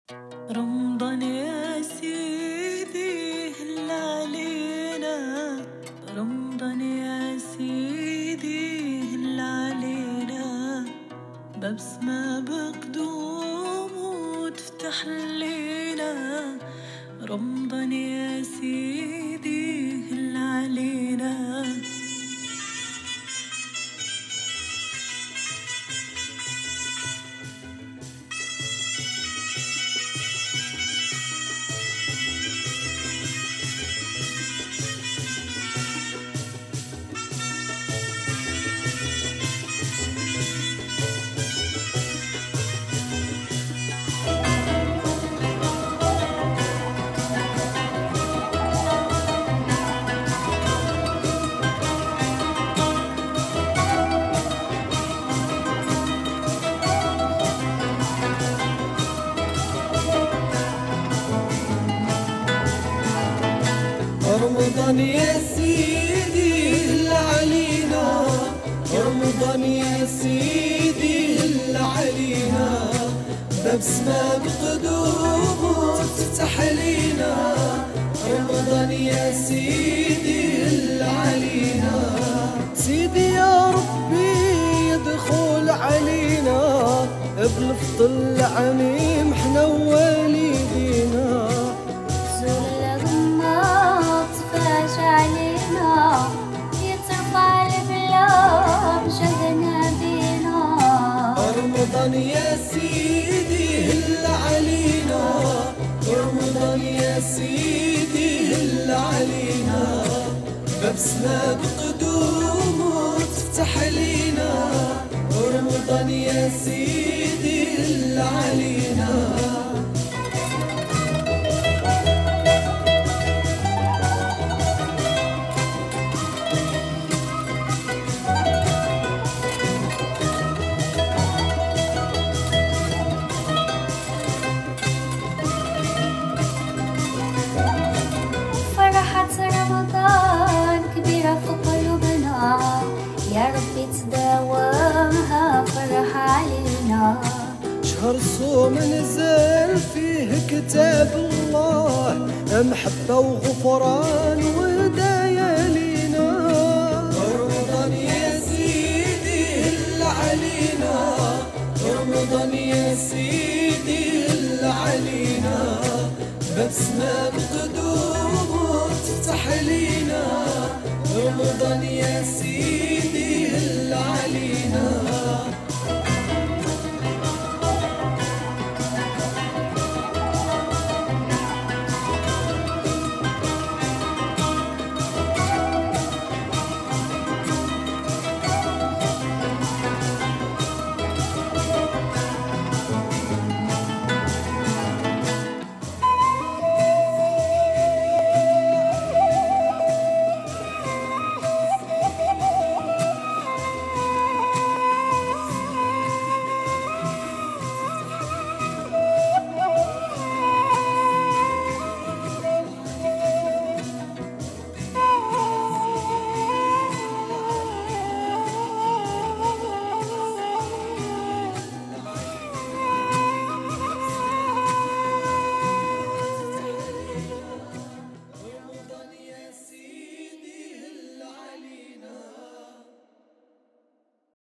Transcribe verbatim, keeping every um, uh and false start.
رمضان يا سيدي هل علينا، رمضان يا سيدي هل علينا، ببسمة بقدوم وتفتح لينا. رمضان يا سيدي هل علينا. رمضان يا سيدي هل علينا، رمضان يا سيدي هل علينا، ببسمة بقدوم وتفتح لينا. رمضان يا سيدي هل علينا، سيدي يا ربي يدخل علينا بالفضل العميم حنا ووالدينا. علينا يترفع البلاد شهدنا بينا. رمضان يا سيدي هل علينا، رمضان يا سيدي هل علينا، ببسمة بقدوم وتفتح لينا. رمضان يا سيدي هل علينا. رمضان كبيرة في قلوبنا، يا ربي تداومها فرح علينا. شهر الصوم نزل فيه كتاب الله، محبة وغفران وهدايا لينا. رمضان يا سيدي هل علينا، رمضان يا سيدي هل علينا، ببسمة بقدوم تفتح لينا. رمضان يا سيدي